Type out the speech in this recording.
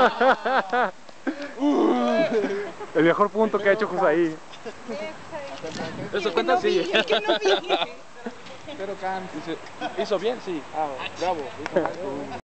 El mejor punto que ha hecho Josaí. Eso cuenta, sí. Pero Hizo bien, sí. Ah, bravo.